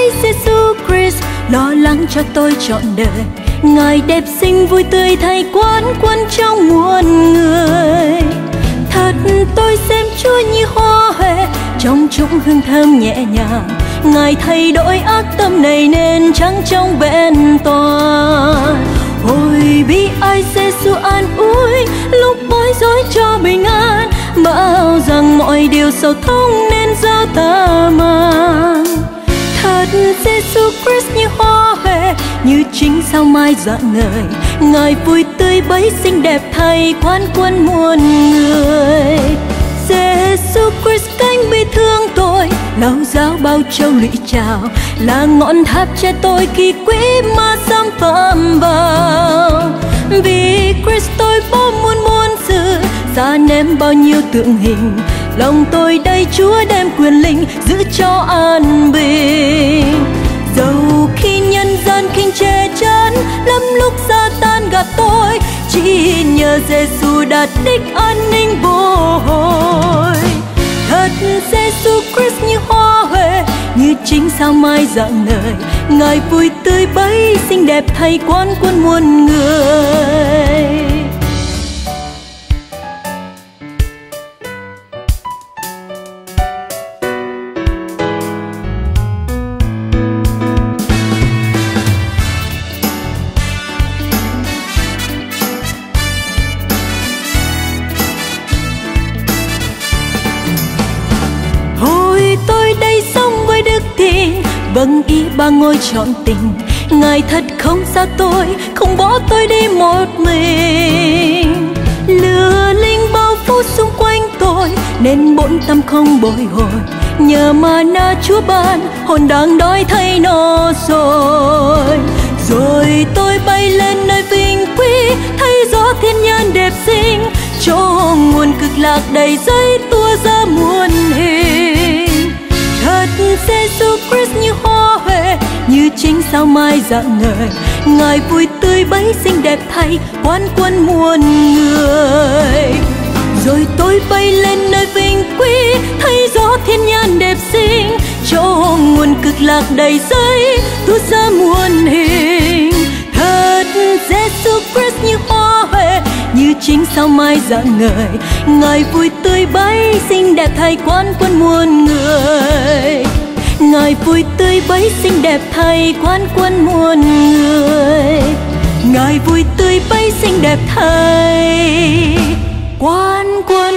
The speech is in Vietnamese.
bấy Giêsu Christ lo lắng cho tôi trọn đời. Ngài đẹp xinh vui tươi thay quán quân trong muôn người. Thật tôi xem Chúa như hoa huệ trong chúng hương thơm nhẹ nhàng. Ngài thay đổi ác tâm này nên trắng trong vẹn toàn. Ôi bi ai Giêsu an ủi lúc bối rối cho bình an, bảo rằng mọi điều sầu thông nên do ta mang. Thật Giêsu Christ như hoa huệ, như chính sao mai rạng ngời. Ngài vui tươi bấy xinh đẹp thay quán quân muôn người. Giêsu Christ cánh bi thương tôi, lau dao bao châu lụy trào, là ngọn tháp che tôi khi quỷ ma xâm phạm vào. Vì Christ tôi bỏ muôn sự, xa ném bao nhiêu tượng hình. Lòng tôi đây Chúa đem quyền linh giữ cho an bình. Dẫu khi nhân gian khinh chê chán, lắm lúc Sa-tan gạt tôi, chỉ nhờ Giêsu đạt đích an ninh vô hồi. Thật Giêsu Christ như hoa huệ, như chính sao mai rạng ngời. Ngài vui tươi bấy xinh đẹp thay quán quân muôn người. Vâng ý ba ngôi trọn tình, Ngài thật không xa tôi, không bỏ tôi đi một mình. Lửa linh bao phủ xung quanh tôi, nên bổn tâm không bồi hồi. Nhờ Ma-na Chúa ban, hồn đang đói thấy no rồi. Rồi tôi bay lên nơi vinh quý, thấy gió thiên nhiên đẹp xinh, chỗ nguồn cực lạc đầy dây tua ra muôn hình. Thật Giêsu Christ như hoa huệ, như chính sao mai rạng ngời. Ngài vui tươi bấy xinh đẹp thay quán quân muôn người. Rồi tôi bay lên nơi vinh quý, thấy gió thiên nhiên đẹp xinh, chỗ nguồn cực lạc đầy dây tua ra muôn hình. Thật Giêsu Christ như hoa huệ, như chính sao mai rạng ngời. Ngài vui tươi bấy xinh đẹp thay quán quân muôn người. Ngài vui tươi bấy xinh đẹp thay quán quân muôn người. Ngài vui tươi bấy xinh đẹp thay quán quân